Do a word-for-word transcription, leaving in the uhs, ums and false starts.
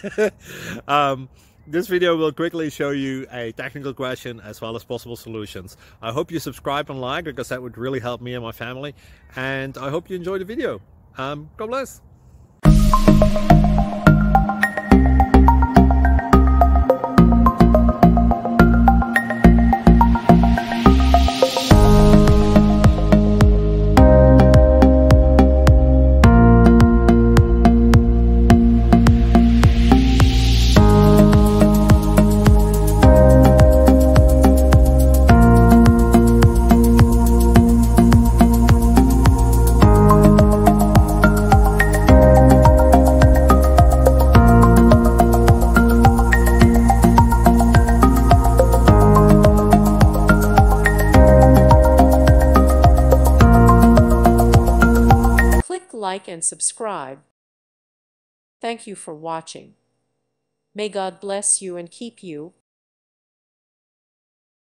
um, this video will quickly show you a technical question as well as possible solutions. I hope you subscribe and like, because that would really help me and my family. And I hope you enjoy the video. Um, God bless. Like and subscribe. Thank you for watching. May God bless you and keep you.